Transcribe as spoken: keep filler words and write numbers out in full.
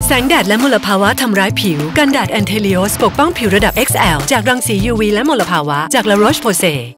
แสงแดดและมลภาวะทำร้ายผิวกันแดดแอนเทลิโอสปกป้องผิวระดับ เอ็กซ์ แอล จากรังสี ยู วี และมลภาวะจาก La Roche-Posay